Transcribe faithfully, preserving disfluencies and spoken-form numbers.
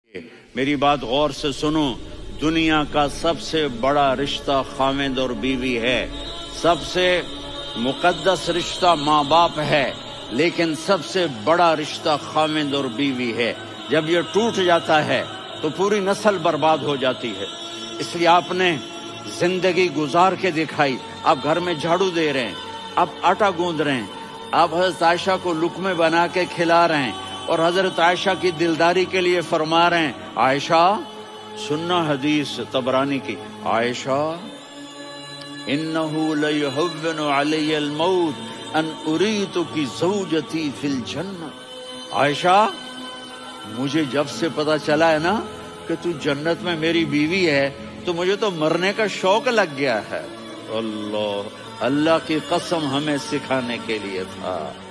मेरी बात गौर से सुनो। दुनिया का सबसे बड़ा रिश्ता खामिद और बीवी है। सबसे मुकद्दस रिश्ता माँ बाप है, लेकिन सबसे बड़ा रिश्ता खामिद और बीवी है। जब ये टूट जाता है तो पूरी नस्ल बर्बाद हो जाती है। इसलिए आपने जिंदगी गुजार के दिखाई। आप घर में झाड़ू दे रहे हैं, आप आटा गूंद रहे हैं, आप हजरत आयशा को लुकमे बना के खिला रहे हैं और हजरत आयशा की दिलदारी के लिए फरमा रहे हैं, आयशा सुन्ना हदीस तबरानी की, आयशा इन्नहु लयुहव्विनु अलैयल मौत अन उरीतुकी ज़ौजती फिल जन्नत। आयशा, मुझे जब से पता चला है ना कि तू जन्नत में मेरी बीवी है, तो मुझे तो मरने का शौक लग गया है। अल्लाह अल्लाह की कसम हमें सिखाने के लिए था।